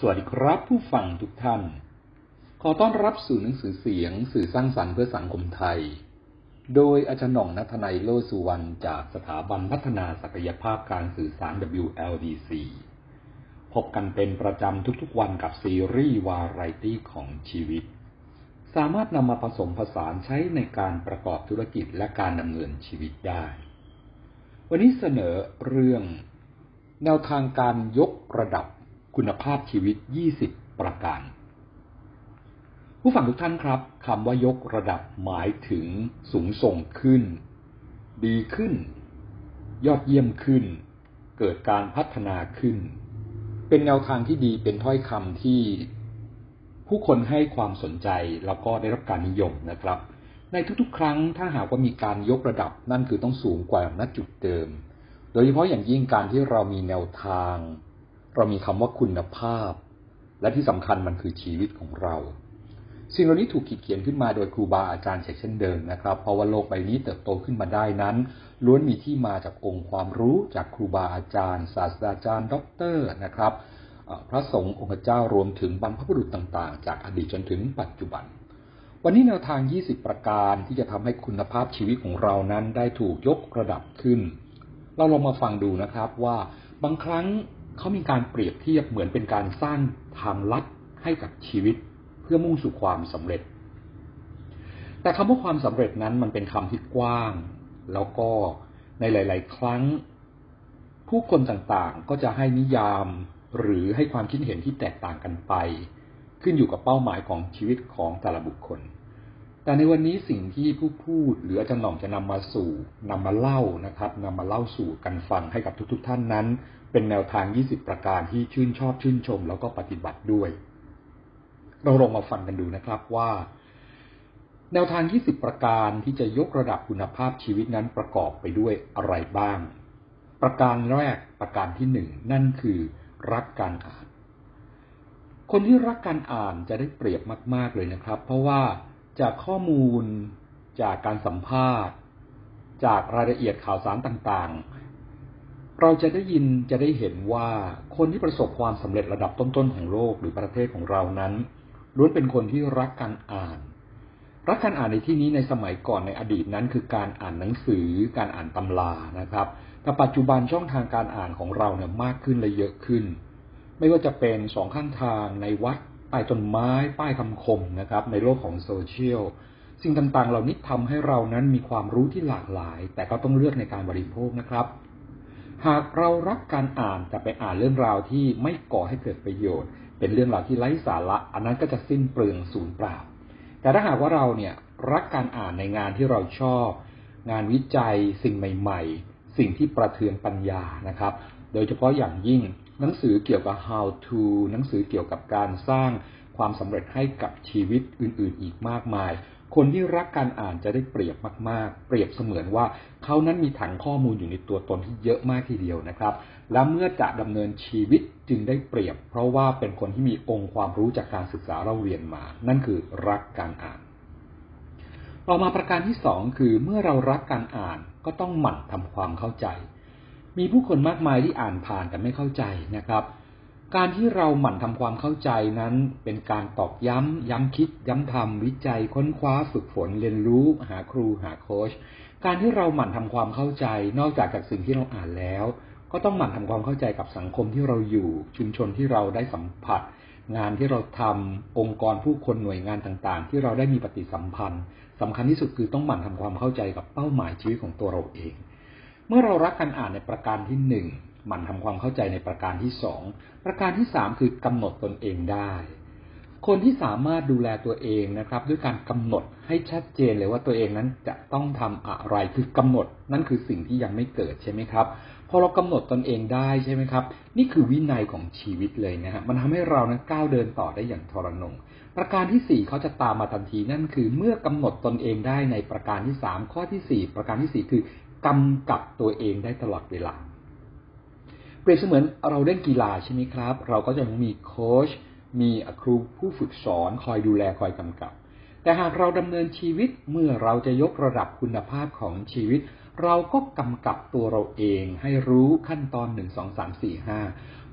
สวัสดีครับผู้ฟังทุกท่านขอต้อนรับสู่หนังสือเสียงสื่อสร้างสรรค์เพื่อสังคมไทยโดยอาจารย์หน่อง ณ ทนัย โลสุวรรณจากสถาบันพัฒนาศักยภาพการสื่อสาร WLDC พบกันเป็นประจำทุกๆวันกับซีรีส์วาไรตี้ของชีวิตสามารถนำมาผสมผสานใช้ในการประกอบธุรกิจและการดำเนินชีวิตได้วันนี้เสนอเรื่องแนวทางการยกระดับคุณภาพชีวิต20ประการผู้ฟังทุกท่านครับคำว่ายกระดับหมายถึงสูงส่งขึ้นดีขึ้นยอดเยี่ยมขึ้นเกิดการพัฒนาขึ้นเป็นแนวทางที่ดีเป็นถ้อยคำที่ผู้คนให้ความสนใจแล้วก็ได้รับการนิยมนะครับในทุกๆครั้งถ้าหากว่ามีการยกระดับนั่นคือต้องสูงกว่าณจุดเดิมโดยเฉพาะอย่างยิ่งการที่เรามีแนวทางเรามีคำว่าคุณภาพและที่สำคัญมันคือชีวิตของเราสิ่งเหล่านี้ถูกขีดเขียนขึ้นมาโดยครูบาอาจารย์เช่นเดิมนะครับเพราะว่าโลกใบนี้เติบโตขึ้นมาได้นั้นล้วนมีที่มาจากองค์ความรู้จากครูบาอาจารย์ศาสตราจารย์ด็อกเตอร์นะครับพระสงฆ์องค์เจ้ารวมถึงบรรพบุรุษต่างๆจากอดีตจนถึงปัจจุบันวันนี้แนวทาง20ประการที่จะทำให้คุณภาพชีวิตของเรานั้นได้ถูกยกระดับขึ้นเราลองมาฟังดูนะครับว่าบางครั้งเขามีการเปรียบเทียบเหมือนเป็นการสร้างทางลัดให้กับชีวิตเพื่อมุ่งสู่ความสำเร็จแต่คำว่าความสำเร็จนั้นมันเป็นคำที่กว้างแล้วก็ในหลายๆครั้งผู้คนต่างๆก็จะให้นิยามหรือให้ความคิดเห็นที่แตกต่างกันไปขึ้นอยู่กับเป้าหมายของชีวิตของแต่ละบุคคลแต่ในวันนี้สิ่งที่ผู้พูดหรืออาจารย์หน่องจะนำมาเล่านะครับนำมาเล่าสู่กันฟังให้กับทุกๆท่านนั้นเป็นแนวทาง20ประการที่ชื่นชอบชื่นชมแล้วก็ปฏิบัติด้วยเราลองมาฟังกันดูนะครับว่าแนวทาง20ประการที่จะยกระดับคุณภาพชีวิตนั้นประกอบไปด้วยอะไรบ้างประการแรกประการที่1นั่นคือรักการอ่านคนที่รักการอ่านจะได้เปรียบมากๆเลยนะครับเพราะว่าจากข้อมูลจากการสัมภาษณ์จากรายละเอียดข่าวสารต่างๆเราจะได้ยินจะได้เห็นว่าคนที่ประสบความสำเร็จระดับต้นๆของโลกหรือประเทศของเรานั้นล้วนเป็นคนที่รักการอ่านรักการอ่านในที่นี้ในสมัยก่อนในอดีตนั้นคือการอ่านหนังสือการอ่านตำรานะครับแต่ปัจจุบันช่องทางการอ่านของเราเนี่ยมากขึ้นและเยอะขึ้นไม่ว่าจะเป็นสองข้างทางในวัดป้ายต้นไม้ป้ายคำคมนะครับในโลกของโซเชียลสิ่งต่างๆเหล่านี้ทำให้เรานั้นมีความรู้ที่หลากหลายแต่ก็ต้องเลือกในการบริโภคนะครับหากเรารักการอ่านแต่ไปอ่านเรื่องราวที่ไม่ก่อให้เกิดประโยชน์เป็นเรื่องราวที่ไร้สาระอันนั้นก็จะสิ้นเปลืองสูญเปล่าแต่ถ้าหากว่าเราเนี่ยรักการอ่านในงานที่เราชอบงานวิจัยสิ่งใหม่ๆสิ่งที่ประเทืองปัญญานะครับโดยเฉพาะอย่างยิ่งหนังสือเกี่ยวกับ how to หนังสือเกี่ยวกับการสร้างความสำเร็จให้กับชีวิตอื่นๆอีกมากมายคนที่รักการอ่านจะได้เปรียบมากๆเปรียบเสมือนว่าเขานั้นมีถังข้อมูลอยู่ในตัวตนที่เยอะมากทีเดียวนะครับและเมื่อจะดำเนินชีวิตจึงได้เปรียบเพราะว่าเป็นคนที่มีองค์ความรู้จากการศึกษาเราเรียนมานั่นคือรักการอ่านต่อมาประการที่2คือเมื่อเรารักการอ่านก็ต้องหมั่นทำความเข้าใจมีผู้คนมากมายที่อ่านผ่านแต่ไม่เข้าใจนะครับการที่เราหมั่นทำความเข้าใจนั้นเป็นการตอกย้ำคิดย้ำทำวิจัยค้นคว้าฝึกฝนเรียนรู้หาครูหาโค้ชการที่เราหมั่นทำความเข้าใจนอกจากสิ่งที่เราอ่านแล้วก็ต้องหมั่นทำความเข้าใจกับสังคมที่เราอยู่ชุมชนที่เราได้สัมผัสงานที่เราทำองค์กรผู้คนหน่วยงานต่างๆที่เราได้มีปฏิสัมพันธ์สำคัญที่สุดคือต้องหมั่นทำความเข้าใจกับเป้าหมายชีวิตของตัวเราเองเมื่อเรารักการอ่านในประการที่1หมั่นทำความเข้าใจในประการที่2ประการที่3คือกำหนดตนเองได้คนที่สามารถดูแลตัวเองนะครับด้วยการกำหนดให้ชัดเจนเลยว่าตัวเองนั้นจะต้องทำอะไรคือกำหนดนั่นคือสิ่งที่ยังไม่เกิดใช่ไหมครับพอเรากำหนดตนเองได้ใช่ไหมครับนี่คือวินัยของชีวิตเลยนะฮะมันทำให้เรานั้นก้าวเดินต่อได้อย่างทรนงประการที่4เขาจะตามมาทันทีนั่นคือเมื่อกำหนดตนเองได้ในประการที่3ข้อที่4ประการที่4คือกำกับตัวเองได้ตลอดเวลาเปรียบเสมือนเราเล่นกีฬาใช่ไหมครับเราก็จะมีโค้ชมีครูผู้ฝึกสอนคอยดูแลคอยกำกับแต่หากเราดำเนินชีวิตเมื่อเราจะยกระดับคุณภาพของชีวิตเราก็กำกับตัวเราเองให้รู้ขั้นตอน1 2 3 4 5พ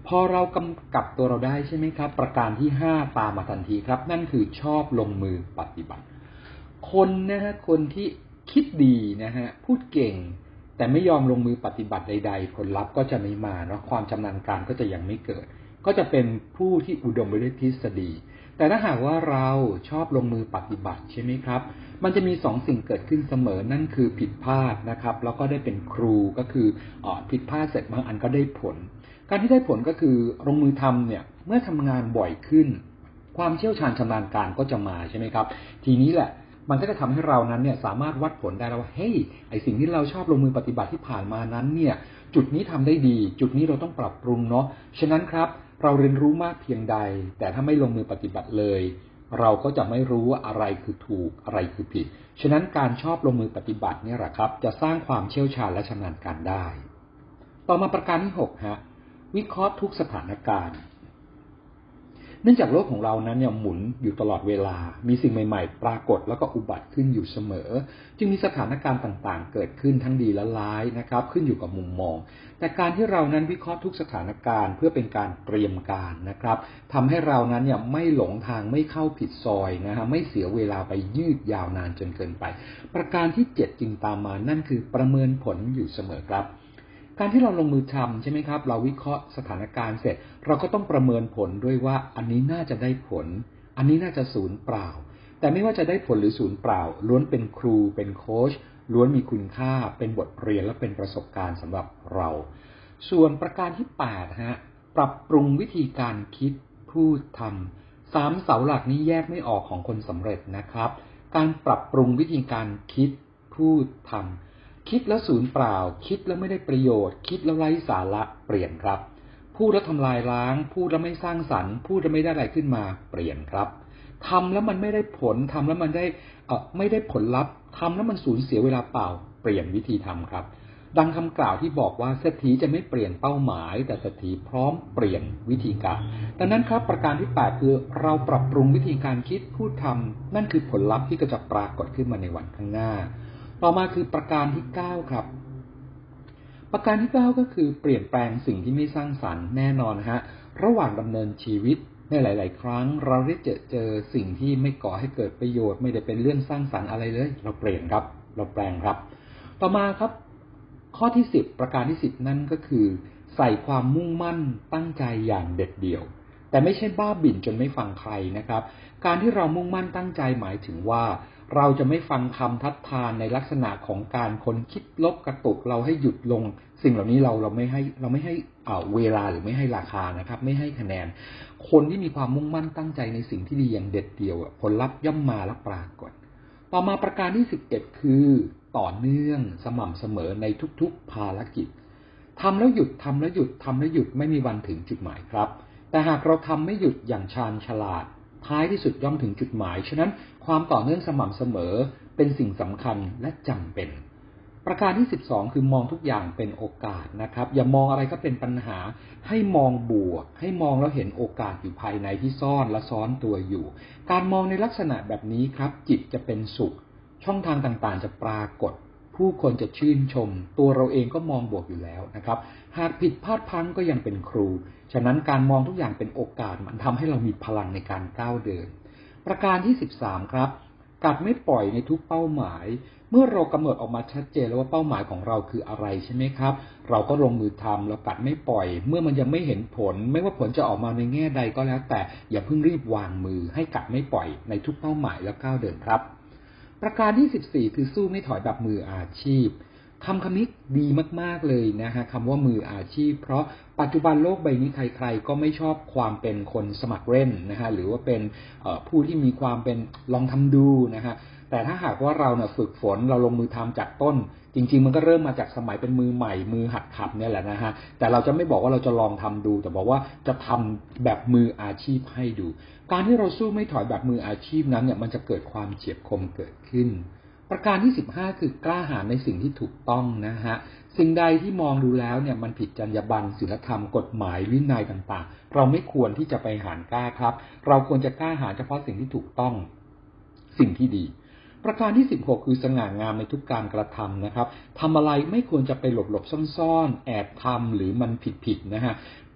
พอเรากำกับตัวเราได้ใช่ไหมครับประการที่5ตามมาทันทีครับนั่นคือชอบลงมือปฏิบัติคนนะฮะคนที่คิดดีนะฮะพูดเก่งแต่ไม่ยอมลงมือปฏิบัติใดๆผลลัพธ์ก็จะไม่มาเนาะความชำนาญการก็จะยังไม่เกิดก็จะเป็นผู้ที่อุดมไปด้วยทฤษฎีแต่ถ้าหากว่าเราชอบลงมือปฏิบัติใช่ไหมครับมันจะมี2สิ่งเกิดขึ้นเสมอนั่นคือผิดพลาดนะครับแล้วก็ได้เป็นครูก็คือผิดพลาดเสร็จบางอันก็ได้ผลการที่ได้ผลก็คือลงมือทำเนี่ยเมื่อทำงานบ่อยขึ้นความเชี่ยวชาญชำนาญการก็จะมาใช่ไหมครับทีนี้แหละมันก็จะทำให้เรานั้นเนี่ยสามารถวัดผลได้แล้วว่าเฮ้ยไอสิ่งที่เราชอบลงมือปฏิบัติที่ผ่านมานั้นเนี่ยจุดนี้ทำได้ดีจุดนี้เราต้องปรับปรุงเนาะฉะนั้นครับเราเรียนรู้มากเพียงใดแต่ถ้าไม่ลงมือปฏิบัติเลยเราก็จะไม่รู้ว่าอะไรคือถูกอะไรคือผิดฉะนั้นการชอบลงมือปฏิบัติเนี่ยแหละครับจะสร้างความเชี่ยวชาญและชำนาญการได้ต่อมาประการที่6ฮะวิเคราะห์ทุกสถานการณ์เนื่องจากโลกของเรานั้นเนี่ยหมุนอยู่ตลอดเวลามีสิ่งใหม่ๆปรากฏแล้วก็อุบัติขึ้นอยู่เสมอจึงมีสถานการณ์ต่างๆเกิดขึ้นทั้งดีและร้ายนะครับขึ้นอยู่กับมุมมองแต่การที่เรานั้นวิเคราะห์ทุกสถานการณ์เพื่อเป็นการเตรียมการนะครับทำให้เรานั้นเนี่ยไม่หลงทางไม่เข้าผิดซอยนะฮะไม่เสียเวลาไปยืดยาวนานจนเกินไปประการที่7จึงตามมานั่นคือประเมินผลอยู่เสมอครับการที่เราลงมือทำใช่ไหมครับเราวิเคราะห์สถานการณ์เสร็จเราก็ต้องประเมินผลด้วยว่าอันนี้น่าจะได้ผลอันนี้น่าจะศูนย์เปล่าแต่ไม่ว่าจะได้ผลหรือศูนย์เปล่าล้วนเป็นครูเป็นโค้ชล้วนมีคุณค่าเป็นบทเรียนและเป็นประสบการณ์สำหรับเราส่วนประการที่8ฮะปรับปรุงวิธีการคิดพูดทำ3เสาหลักนี้แยกไม่ออกของคนสำเร็จนะครับการปรับปรุงวิธีการคิดพูดทำคิดแล้วศูนย์เปล่าคิดแล้วไม่ได้ประโยชน์คิดแล้วไร้สาระเปลี่ยนครับพูดแล้วทำลายล้างพูดแล้วไม่สร้างสรรค์พูดแล้วไม่ได้อะไรขึ้นมาเปลี่ยนครับทำแล้วมันไม่ได้ผลทำแล้วมันได้ไม่ได้ผลลัพธ์ทำแล้วมันสูญเสียเวลาเปล่าเปลี่ยนวิธีทำครับดังคำกล่าวที่บอกว่าเศรษฐีจะไม่เปลี่ยนเป้าหมายแต่เศรษฐีพร้อมเปลี่ยนวิธีการดังนั้นครับประการที่8คือเราปรับปรุงวิธีการคิดพูดทำนั่นคือผลลัพธ์ที่จะปรากฏขึ้นมาในวันข้างหน้าต่อมาคือประการที่9ครับประการที่9ก็คือเปลี่ยนแปลงสิ่งที่ไม่สร้างสรรค์แน่นอนฮะระหว่างดำเนินชีวิตในหลายๆครั้งเราได้เจอสิ่งที่ไม่ก่อให้เกิดประโยชน์ไม่ได้เป็นเรื่องสร้างสรรค์อะไรเลยเราเปลี่ยนครับเราแปลงครับต่อมาครับข้อที่10ประการที่10นั่นก็คือใส่ความมุ่งมั่นตั้งใจอย่างเด็ดเดี่ยวแต่ไม่ใช่บ้าบิ่นจนไม่ฟังใครนะครับการที่เรามุ่งมั่นตั้งใจหมายถึงว่าเราจะไม่ฟังคำทัดทานในลักษณะของการคนคิดลบกระตุกเราให้หยุดลงสิ่งเหล่านี้เราไม่ให้เวลาหรือไม่ให้ราคานะครับไม่ให้คะแนนคนที่มีความมุ่งมั่นตั้งใจในสิ่งที่ดีอย่างเด็ดเดี่ยวผลลัพธ์ย่อมมาและปรากฏต่อมาประการที่11คือต่อเนื่องสม่ำเสมอในทุกๆภารกิจทำแล้วหยุดทำแล้วหยุดทำแล้วหยุดไม่มีวันถึงจุดหมายครับแต่หากเราทำไม่หยุดอย่างชาญฉลาดท้ายที่สุดย่อมถึงจุดหมายฉะนั้นความต่อเนื่องสม่ำเสมอเป็นสิ่งสำคัญและจำเป็นประการที่12คือมองทุกอย่างเป็นโอกาสนะครับอย่ามองอะไรก็เป็นปัญหาให้มองบวกให้มองแล้วเห็นโอกาสอยู่ภายในที่ซ่อนและซ้อนตัวอยู่การมองในลักษณะแบบนี้ครับจิตจะเป็นสุขช่องทางต่างๆจะปรากฏผู้คนจะชื่นชมตัวเราเองก็มองบวกอยู่แล้วนะครับหากผิดพลาดพลั้งก็ยังเป็นครูฉะนั้นการมองทุกอย่างเป็นโอกาสมันทำให้เรามีพลังในการก้าวเดินประการที่13ครับกัดไม่ปล่อยในทุกเป้าหมายเมื่อเรากำหนดออกมาชัดเจนแล้วว่าเป้าหมายของเราคืออะไรใช่ไหมครับเราก็ลงมือทำแล้วกัดไม่ปล่อยเมื่อมันยังไม่เห็นผลไม่ว่าผลจะออกมาในแง่ใดก็แล้วแต่อย่าเพิ่งรีบวางมือให้กัดไม่ปล่อยในทุกเป้าหมายแล้วก้าวเดินครับประการที่14คือสู้ไม่ถอยแบบมืออาชีพคำนี้ดีมากๆเลยนะฮะคำว่ามืออาชีพเพราะปัจจุบันโลกใบนี้ใครๆก็ไม่ชอบความเป็นคนสมัครเล่นนะฮะหรือว่าเป็นผู้ที่มีความเป็นลองทำดูนะฮะแต่ถ้าหากว่าเราเนี่ยฝึกฝนเราลงมือทำจากต้นจริงๆมันก็เริ่มมาจากสมัยเป็นมือใหม่มือหัดขับเนี่ยแหละนะฮะแต่เราจะไม่บอกว่าเราจะลองทำดูแต่บอกว่าจะทำแบบมืออาชีพให้ดูการที่เราสู้ไม่ถอยแบบมืออาชีพนั้นเนี่ยมันจะเกิดความเฉียบคมเกิดขึ้นประการที่15คือกล้าหาญในสิ่งที่ถูกต้องนะฮะสิ่งใดที่มองดูแล้วเนี่ยมันผิดจรรยาบรรณศีลธรรมกฎหมายวินัยต่างๆเราไม่ควรที่จะไปหาญกล้าครับเราควรจะกล้าหาญเฉพาะสิ่งที่ถูกต้องสิ่งที่ดีประการที่16คือสง่างามในทุกการกระทำนะครับทำอะไรไม่ควรจะไปหลบซ่อนๆแอบทำหรือมันผิดๆนะฮะ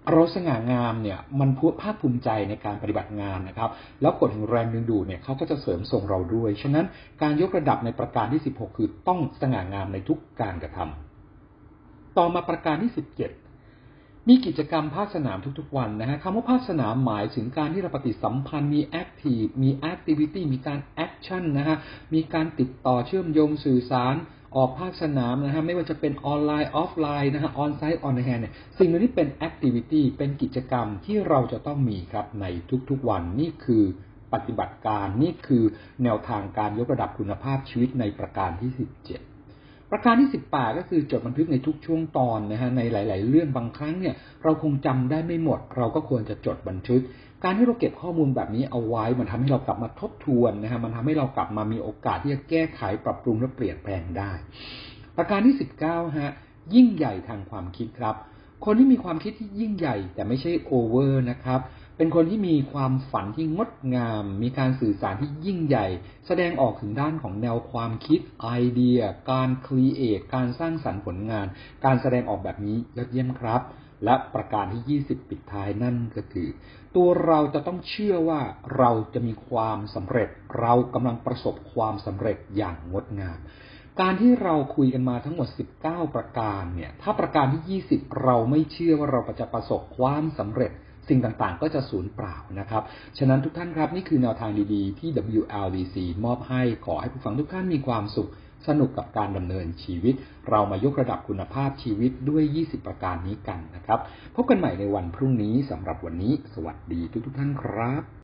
เราสง่างามเนี่ยมันภาคภูมิใจในการปฏิบัติงานนะครับแล้วกฎแห่งแรงดึงดูดเนี่ยเขาก็จะเสริมส่งเราด้วยฉะนั้นการยกระดับในประการที่16คือต้องสง่างามในทุกการกระทำต่อมาประการที่17มีกิจกรรมภาคสนามทุกๆวันนะฮะคำว่าภาคสนามหมายถึงการที่เราปฏิสัมพันธ์มีแอคทีฟมีแอคทิวิตี้มีการแอคชั่นนะฮะมีการติดต่อเชื่อมโยงสื่อสารออกภาคสนามนะฮะไม่ว่าจะเป็นออนไลน์ออฟไลน์นะฮะออนไซต์ออนแฮนด์เนี่ยสิ่งเหล่านี้เป็นแอคทิวิตี้เป็นกิจกรรมที่เราจะต้องมีครับในทุกๆวันนี่คือปฏิบัติการนี่คือแนวทางการยกระดับคุณภาพชีวิตในประการที่17ประการที่18ก็คือจดบันทึกในทุกช่วงตอนนะฮะในหลายๆเรื่องบางครั้งเนี่ยเราคงจำได้ไม่หมดเราก็ควรจะจดบันทึกการที่เราเก็บข้อมูลแบบนี้เอาไว้มันทำให้เรากลับมาทบทวนนะฮะมันทำให้เรากลับมามีโอกาสที่จะแก้ไขปรับปรุงและเปลี่ยนแปลงได้ประการที่19ฮะยิ่งใหญ่ทางความคิดครับคนที่มีความคิดที่ยิ่งใหญ่แต่ไม่ใช่โอเวอร์นะครับเป็นคนที่มีความฝันที่งดงามมีการสื่อสารที่ยิ่งใหญ่แสดงออกถึงด้านของแนวความคิดไอเดียการครีเอทการสร้างสรรค์ผลงานการแสดงออกแบบนี้ยอดเยี่ยมครับและประการที่20ปิดท้ายนั่นก็คือตัวเราจะต้องเชื่อว่าเราจะมีความสำเร็จเรากำลังประสบความสำเร็จอย่างงดงามการที่เราคุยกันมาทั้งหมด19ประการเนี่ยถ้าประการที่20เราไม่เชื่อว่าเราจะประสบความสำเร็จสิ่งต่างๆก็จะสูญเปล่านะครับฉะนั้นทุกท่านครับนี่คือแนวทางดีๆที่ WLDC มอบให้ขอให้ผู้ฟังทุกท่านมีความสุขสนุกกับการดำเนินชีวิตเรามายกระดับคุณภาพชีวิตด้วย20ประการนี้กันนะครับพบกันใหม่ในวันพรุ่งนี้สำหรับวันนี้สวัสดีทุกท่านครับ